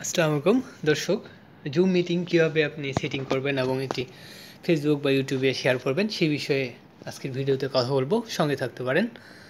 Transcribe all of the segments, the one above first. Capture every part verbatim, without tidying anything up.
আসসালামু আলাইকুম দর্শক, জুম মিটিং কীভাবে আপনি সেটিং করবেন এবং এটি ফেসবুক বা ইউটিউবে শেয়ার করবেন সেই বিষয়ে আজকের ভিডিওতে কথা বলবো, সঙ্গে থাকতে পারেন।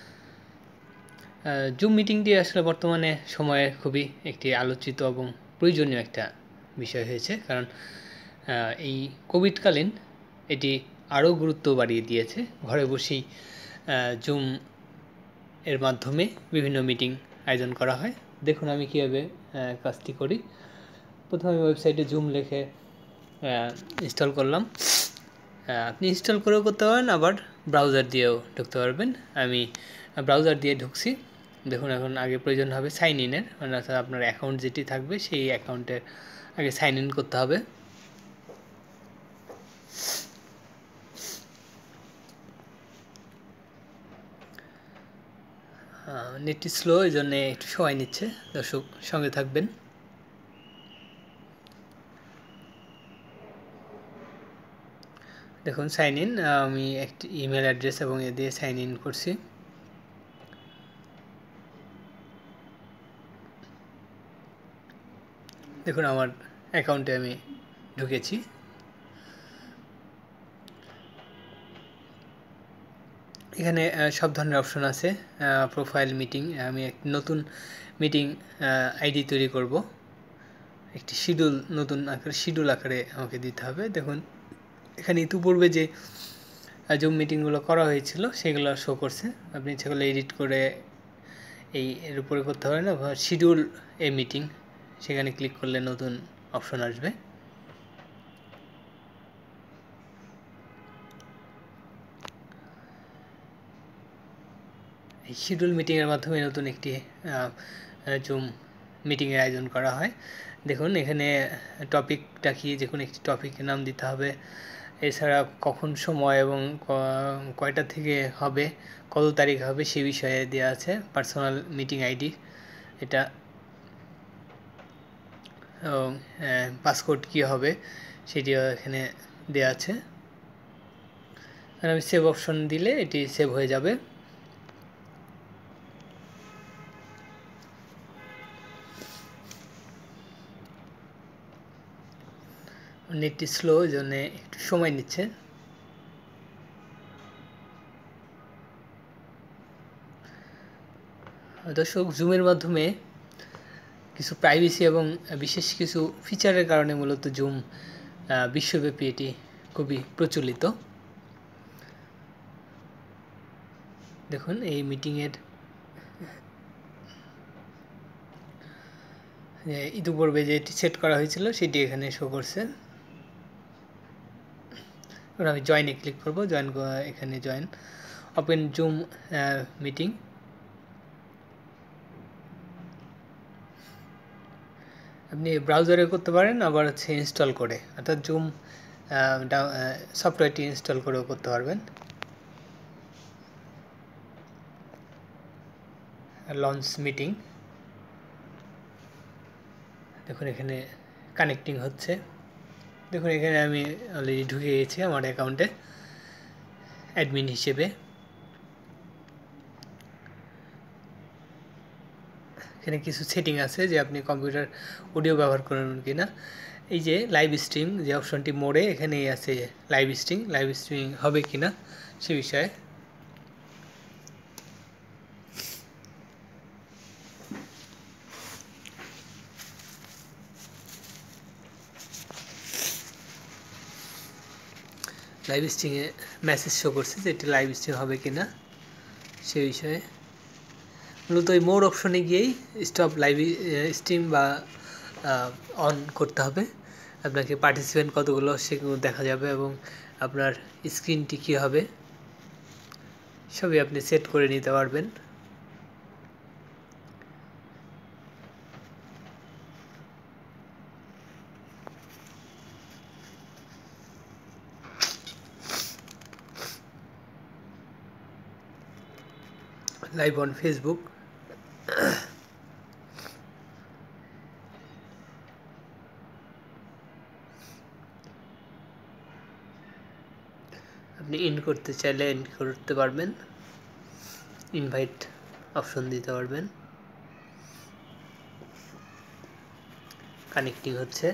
জুম মিটিংটি আসলে বর্তমানে সময়ে খুবই একটি আলোচিত এবং প্রয়োজনীয় একটা বিষয় হয়েছে, কারণ এই কোভিডকালীন এটি আরও গুরুত্ব বাড়িয়ে দিয়েছে। ঘরে বসেই জুম এর মাধ্যমে বিভিন্ন মিটিং আয়োজন করা হয়। দেখুন আমি কীভাবে কাজটি করি। প্রথমে আমি ওয়েবসাইটে জুম লিখে ইনস্টল করলাম। আপনি ইনস্টল করেও করতে পারেন, আবার ব্রাউজার দিয়েও ঢুকতে পারবেন। আমি ব্রাউজার দিয়ে ঢুকছি। দেখুন এখন আগে প্রয়োজন হবে সাইন ইনের, অর্থাৎ আপনার অ্যাকাউন্ট যেটি থাকবে সেই অ্যাকাউন্টের আগে সাইন ইন করতে হবে। নেটটি স্লো, এই জন্যে একটু সময় নিচ্ছে, দর্শক সঙ্গে থাকবেন। দেখুন সাইন ইন, আমি একটি ইমেল অ্যাড্রেস এবং এ দিয়ে সাইন ইন করছি। দেখুন আমার অ্যাকাউন্টে আমি ঢুকেছি। এখানে সব ধরনের অপশন আছে। প্রোফাইল, মিটিং, আমি একটি নতুন মিটিং আইডি তৈরি করব। একটি শিডিউল, নতুন আকারে শিডিউল আকারে আমাকে দিতে হবে। দেখুন এখানে ইতিপূর্বে যে জুম মিটিংগুলো করা হয়েছিল সেগুলো শো করছে। আপনি সেগুলো এডিট করে এই এর উপরে করতে পারেন, শিডিউল এ মিটিং, সেখানে ক্লিক করলে নতুন অপশন আসবে। এই শিডিউল মিটিংয়ের মাধ্যমে নতুন একটি জুম মিটিংয়ের আয়োজন করা হয়। দেখুন এখানে টপিকটা কি, যে কোনো একটি টপিকের নাম দিতে হবে। এছাড়া কখন সময় এবং কয়টা থেকে হবে, কত তারিখ হবে সে বিষয়ে দেওয়া আছে। পার্সোনাল মিটিং আইডি এটা, এবং পাসওয়ার্ড কী হবে সেটিও এখানে দেওয়া আছে। আর আমি সেভ অপশন দিলে এটি সেভ হয়ে যাবে। নেটটি স্লো, এই জন্যে একটু সময় নিচ্ছে। দর্শক, জুমের মাধ্যমে কিছু প্রাইভেসি এবং বিশেষ কিছু ফিচারের কারণে মূলত জুম বিশ্বব্যাপী এটি খুবই প্রচলিত। দেখুন এই মিটিংয়ের ইতিপূর্বে যেটি সেট করা হয়েছিল সেটি এখানে শো করছে। এবার আমি জয়েনে ক্লিক করব। জয়েন, এখানে জয়েন, ওপেন জুম মিটিং। আপনি ব্রাউজারে করতে পারেন, আবার হচ্ছে ইনস্টল করে, অর্থাৎ জুম সফটওয়্যারটি ইনস্টল করেও করতে পারবেন। লঞ্চ মিটিং, দেখুন এখানে কানেক্টিং হচ্ছে। দেখুন এখানে আমি অলরেডি ঢুকে গেছি আমার অ্যাকাউন্টে অ্যাডমিন হিসেবে। এখানে কিছু সেটিং আছে যে আপনি কম্পিউটার অডিও ব্যবহার করবেন কি না। এই যে লাইভ স্ট্রিম যে অপশনটি মোড়ে, এখানেই আছে লাইভ স্ট্রিম, লাইভ স্ট্রিমিং হবে কি না সে বিষয়ে। লাইভ স্ট্রিমে মেসেজ শো করছে যে এটি লাইভ স্ট্রিম হবে কি না সে বিষয়ে। মূলত ওই মোর অপশনে গিয়েই স্টপ লাইভ স্ট্রিম বা অন করতে হবে। আপনাকে পার্টিসিপেন্ট কতগুলো সেগুলো দেখা যাবে, এবং আপনার স্ক্রিনটি কী হবে সবই আপনি সেট করে নিতে পারবেন। লাইভ অন ফেসবুক, আপনি ইন করতে চাইলে ইন করতে পারবেন, ইনভাইট অপশন দিতে পারবেন। কানেক্টিং হচ্ছে।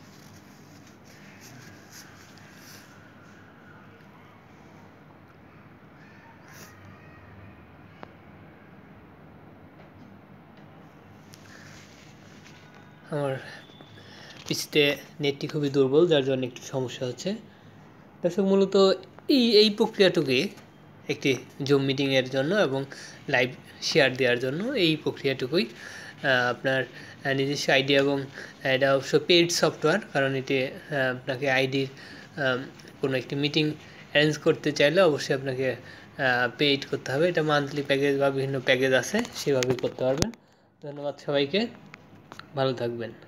আমার পিসিতে নেটটি খুবই দুর্বল, যার জন্য একটু সমস্যা হচ্ছে। দর্শক, মূলত এই এই প্রক্রিয়াটুকুই একটি জুম মিটিংয়ের জন্য এবং লাইভ শেয়ার দেওয়ার জন্য এই প্রক্রিয়াটুকুই আপনার নিজস্ব আইডি, এবং এটা অবশ্য পেইড সফটওয়্যার, কারণ এটি আপনাকে আইডির কোনো একটি মিটিং অ্যারেঞ্জ করতে চাইলে অবশ্যই আপনাকে পেইড করতে হবে। এটা মান্থলি প্যাকেজ বা বিভিন্ন প্যাকেজ আছে, সেভাবেই করতে পারবেন। ধন্যবাদ সবাইকে, ভালো থাকবেন।